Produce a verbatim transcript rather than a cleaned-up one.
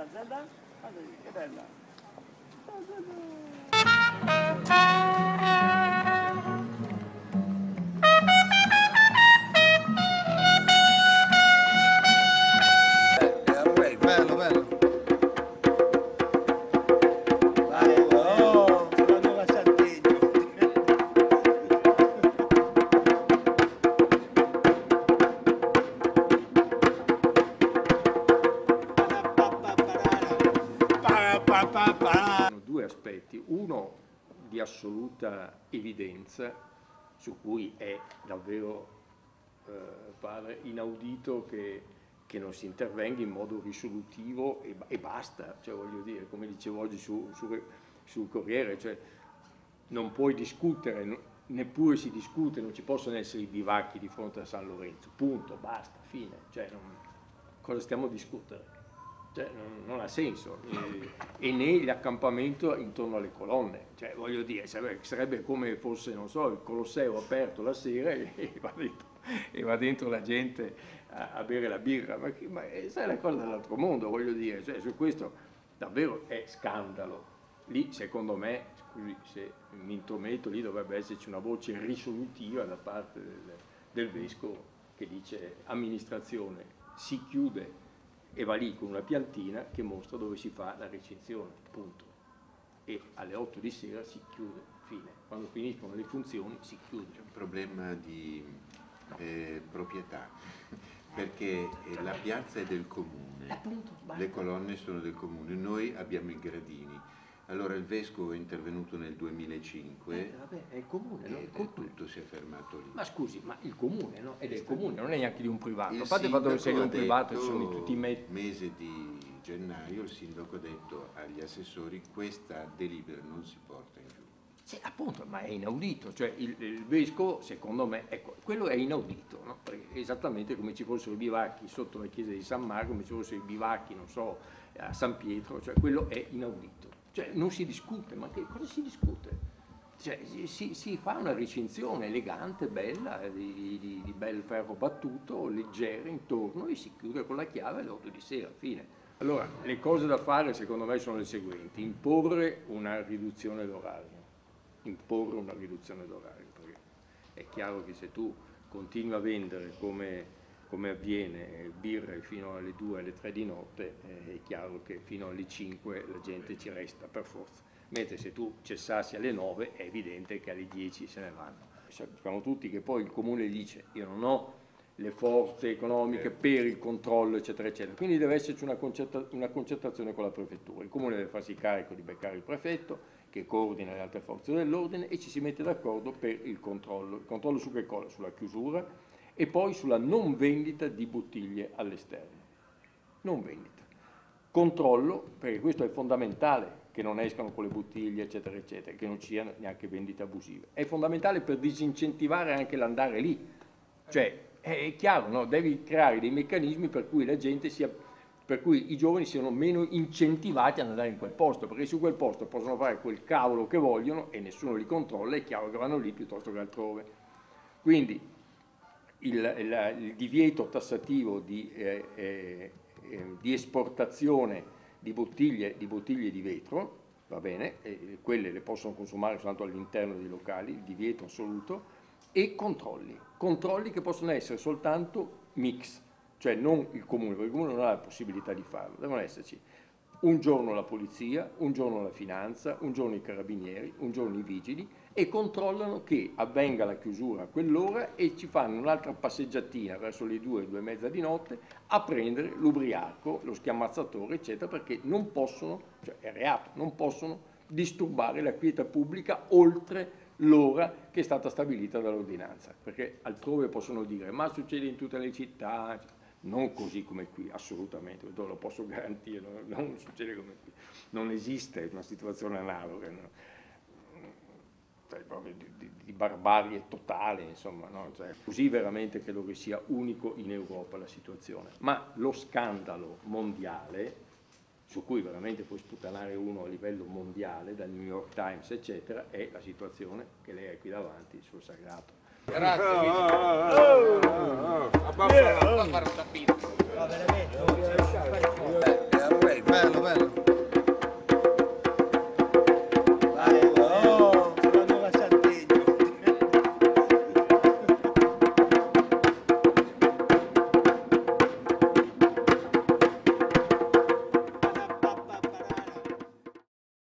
Zelda? Guarda lì, che bella. Bello, bello. Oh, sono andato a Sant'Egno. Due aspetti, uno di assoluta evidenza su cui è davvero eh, pare inaudito che, che non si intervenga in modo risolutivo e, e basta, cioè voglio dire, come dicevo oggi su, su, sul Corriere, cioè non puoi discutere, neppure si discute, non ci possono essere i bivacchi di fronte a San Lorenzo, punto, basta, fine, cioè non, cosa stiamo a discutere? Cioè, non, non ha senso, e, e né l'accampamento intorno alle colonne, cioè voglio dire, sarebbe, sarebbe come fosse, non so, il Colosseo aperto la sera e, e, va, dentro, e va dentro la gente a, a bere la birra, ma, ma sai, è la cosa dell'altro mondo, voglio dire, cioè, su questo davvero è scandalo. Lì secondo me, scusi se mi intrometto, lì dovrebbe esserci una voce risolutiva da parte del, del vescovo che dice amministrazione, si chiude e va lì con una piantina che mostra dove si fa la recinzione, punto. E alle otto di sera si chiude, fine. Quando finiscono le funzioni si chiude. C'è un problema di eh, proprietà, perché eh, la piazza è del comune, Appunto, le colonne sono del comune, noi abbiamo i gradini. Allora il vescovo è intervenuto nel duemilacinque eh, vabbè, è il comune, no? e Il comune. tutto si è fermato lì. Ma scusi, ma il comune, no? È del comune, non è neanche di un privato. Il A parte il fatto che se è di un sindaco ha privato detto, ci sono tutti i mezzi. mese di gennaio, il sindaco ha detto agli assessori questa delibera non si porta in giù. Sì, appunto, ma è inaudito, cioè il, il vescovo, secondo me, ecco, quello è inaudito, no? Perché esattamente come ci fossero i bivacchi sotto la chiesa di San Marco, come ci fossero i bivacchi, non so, a San Pietro, cioè quello è inaudito. Cioè non si discute, ma che cosa si discute? Cioè si, si fa una recinzione elegante, bella, di, di, di bel ferro battuto, leggera intorno e si chiude con la chiave alle otto di sera, fine. Allora, le cose da fare secondo me sono le seguenti: imporre una riduzione d'orario, imporre una riduzione d'orario, perché è chiaro che se tu continui a vendere come, come avviene birre fino alle due, alle tre di notte, eh, è chiaro che fino alle cinque la gente ci resta per forza, mentre se tu cessassi alle nove è evidente che alle dieci se ne vanno. Sappiamo tutti che poi il comune dice io non ho le forze economiche per il controllo eccetera eccetera, quindi deve esserci una, concerta una concertazione con la prefettura, il comune deve farsi carico di beccare il prefetto che coordina le altre forze dell'ordine e ci si mette d'accordo per il controllo. Il controllo su che cosa? Sulla chiusura e poi sulla non vendita di bottiglie all'esterno. Non vendita. Controllo, perché questo è fondamentale, che non escano con le bottiglie eccetera eccetera, che non ci siano neanche vendite abusive. È fondamentale per disincentivare anche l'andare lì. Cioè, è chiaro, no? Devi creare dei meccanismi per cui la gente sia, per cui i giovani siano meno incentivati ad andare in quel posto, perché su quel posto possono fare quel cavolo che vogliono e nessuno li controlla, è chiaro che vanno lì piuttosto che altrove. Quindi il, il, il divieto tassativo di, eh, eh, di esportazione di bottiglie, di bottiglie di vetro, va bene, e quelle le possono consumare soltanto all'interno dei locali, il divieto assoluto, e controlli, controlli che possono essere soltanto mix, cioè non il comune, perché il comune non ha la possibilità di farlo, devono esserci un giorno la polizia, un giorno la finanza, un giorno i carabinieri, un giorno i vigili e controllano che avvenga la chiusura a quell'ora e ci fanno un'altra passeggiatina verso le due, due e mezza di notte a prendere l'ubriaco, lo schiamazzatore eccetera, perché non possono, cioè è reato, non possono disturbare la quiete pubblica oltre l'ora che è stata stabilita dall'ordinanza, perché altrove possono dire ma succede in tutte le città, non così come qui, assolutamente, lo posso garantire, non, non succede come qui, non esiste una situazione analoga, no? Cioè, proprio di, di, di barbarie totale, insomma, no? Cioè, così veramente credo che sia unico in Europa la situazione, ma lo scandalo mondiale, su cui veramente puoi sputanare uno a livello mondiale, dal New York Times eccetera, è la situazione che lei ha qui davanti sul Sagrato. Grazie. Oh, oh, oh, oh, oh. Abbassa, fare un tappeto. No, veramente, non bello, bello.